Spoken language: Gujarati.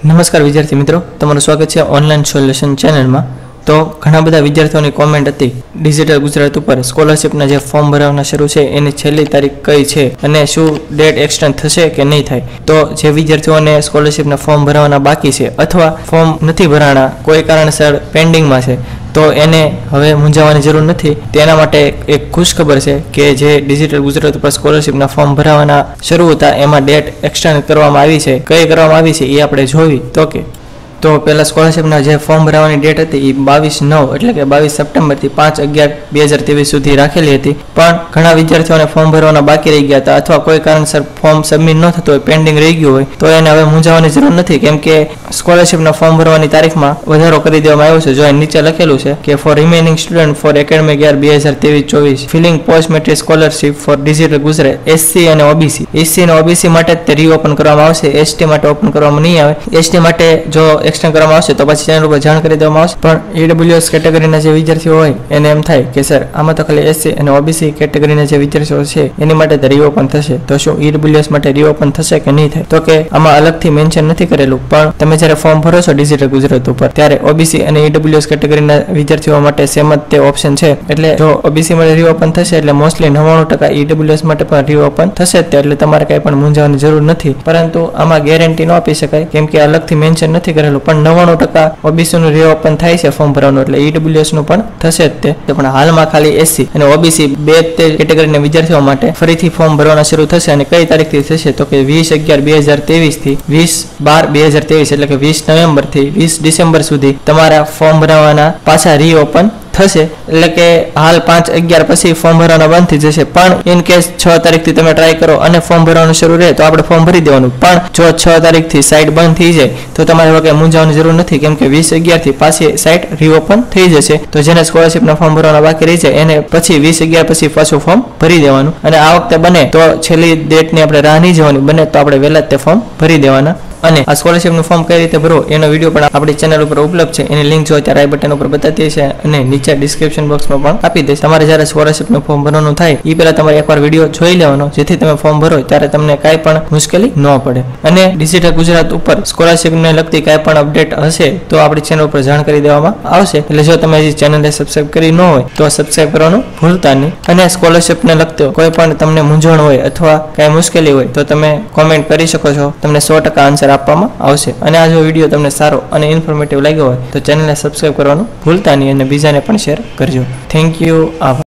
नमस्कार विद्यार्थी मित्रों, तमारुं स्वागत है ऑनलाइन सोल्यूशन चैनल में। तो घણા બધા વિદ્યાર્થીઓની કોમેન્ટ હતી ડિજિટલ ગુજરાત ઉપર સ્કોલરશિપના જે ફોર્મ ભરવાના શરૂ છે એની છેલ્લી તારીખ કઈ છે અને શું ડેટ એક્સટેન્ડ થશે કે નહીં થાય। તો જે વિદ્યાર્થીઓને સ્કોલરશિપના ફોર્મ ભરવાના બાકી છે અથવા ફોર્મ નથી ભરાણા, કોઈ કારણસર પેન્ડિંગમાં છે, तो एने हवे मूंझावानी जरूर नहीं। तेना माटे एक खुश खबर है कि जे डिजिटल गुजरात पर स्कॉलरशिपना फॉर्म भरावाना शरू होता एमां डेट एक्सटेन्ड करवामां आवी छे। कई करवामां आवी छे ए आपणे जोई तो पहला स्कॉलरशिपना जे फॉर्म भरावानी डेट हती ए 22/9 એટલે કે 22 સપ્ટેમ્બર થી 5/11/2023 સુધી રાખેલી હતી, પણ ઘણા વિદ્યાર્થીઓને ફોર્મ ભરવાના બાકી રહી ગયા હતા અથવા કોઈ કારણસર ફોર્મ સબમિટ ન થતું હોય, પેન્ડિંગ રહી ગયું હોય, તો એને હવે મૂંઝાવાની જરૂર નથી, કેમ કે સ્કોલરશિપના ફોર્મ ભરવાની તારીખમાં વધારો કરી દેવામાં આવ્યો છે। જો અહીં નીચે લખેલું છે કે for remaining student for academic year 2023-24 filling post matric scholarship for digital Gujarat SC અને ઓબીસી, એસસી અને ઓબીસી માટે તે રીઓપન કરવામાં આવશે, એસટી માટે ઓપન કરવામાં નહીં આવે। એસટી માટે જો एक्सटेन्ड करवामां आवशे तो पछी चेनल पर जाण करी देवामां आवशे, पण ईडब्ल्यूएस केटेगरीना जे विद्यार्थीओ होय एने एम थाय के सर आमां तो खाली एससी अने ओबीसी केटेगरीना जे विद्यार्थीओ छे एनी माटे तो रीओपन थशे, तो शुं ईडब्ल्यूएस माटे रीओपन थशे के नहीं थाय? तो के आमां अलगथी मेन्शन नथी करेलुं, पण तमे ज्यारे फॉर्म भरो छो डिजिटल गुजरात उपर त्यारे ओबीसी अने ईडब्ल्यूएस केटेगरीना विद्यार्थीओ माटे सेम ज ते ऑप्शन छे। एटले जो ओबीसी माटे रीओपन थशे एटले मोस्टली 99% ईडब्ल्यूएस माटे पण रीओपन थशे ज ते, एटले तमारे कांई पण मूंझाવાની જરૂર નથી। પરંતુ આમાં ગેરંટી ન આપી શકાય કેમ કે અલગથી મેન્શન નથી કરેલું, પણ 99% ओबीसी નું રીઓપન થાય છે ફોર્મ ભરવાનું, એટલે ईडब्ल्यूएस નું પણ થશે જ તે। પણ હાલમાં ખાલી એસસી અને ઓબીસી બે તે કેટેગરીના વિદ્યાર્થીઓ માટે ફરીથી ફોર્મ ભરવાના શરૂ થશે અને કઈ તારીખથી થશે તો કે 20/11/2023 થી 20/12/2023 એટલે કે 20 નવેમ્બર થી 20 ડિસેમ્બર સુધી તમારા ફોર્મ ભરવાના પાછા રીઓપન થશે। એટલે કે હાલ 5/11 પછી ફોર્મ ભરવાના બંધ થઈ જશે, પણ ઇન કેસ 6 તારીખથી તમે ટ્રાય કરો અને ફોર્મ ભરવાનું શરૂ રહે તો આપણે ફોર્મ ભરી દેવાનું, પણ જો 6 તારીખથી સાઇટ બંધ થઈ જાય તો તમારે હવે કંઈ મૂંઝાવાની જરૂર નથી, કેમ કે 20/11 થી પાછી સાઇટ રીઓપન થઈ જશે। તો જેને સ્કોલરશિપના ફોર્મ ભરવાના બાકી રહી જાય એને પછી 20/11 પછી પાછું ફોર્મ ભરી દેવાનું, અને આ વખતે બને તો છેલ્લી ડેટની આપણે રાહ નહીં જોવાની, બને તો આપણે વહેલા જ તે ફોર્મ ભરી દેવાના। અને આ સ્કોલરશિપનું ફોર્મ કઈ રીતે ભરવું એનો વિડીયો પણ આપણી ચેનલ ઉપર ઉપલબ્ધ છે, એની લિંક જો અત્યારે આઈ બટન ઉપર બતાવી છે અને નીચે ડિસ્ક્રિપ્શન બોક્સમાં પણ આપી દઈશ। તમારે જ્યારે સ્કોલરશિપનું ફોર્મ ભરવાનું થાય એ પહેલા તમારે એકવાર વિડીયો જોઈ લેવાનો, જેથી તમે ફોર્મ ભરો ત્યારે તમને કાંઈ પણ મુશ્કેલી ન પડે। અને ડિજિટલ ગુજરાત ઉપર સ્કોલરશિપને લગતી કાંઈ પણ અપડેટ હશે તો આપણી ચેનલ ઉપર જાણ કરી દેવામાં આવશે, એટલે જો તમે હજી ચેનલને સબસ્ક્રાઇબ કરી ન હોય તો સબસ્ક્રાઇબ કરવાનું ભૂલતા નહીં। અને સ્કોલરશિપને લગતો કોઈ પણ તમને મૂંઝવણ હોય અથવા કાંઈ મુશ્કેલી હોય તો તમે કોમેન્ટ કરી શકો છો, તમને 100% આન્સર આપવામાં આવશે। અને આ જો વિડીયો તમને સારો અને ઇન્ફોર્મેટિવ લાગ્યો હોય તો ચેનલને સબસ્ક્રાઇબ કરવાનું ભૂલતા નહીં અને બીજાને પણ શેર કરજો। થેન્ક યુ, આભાર।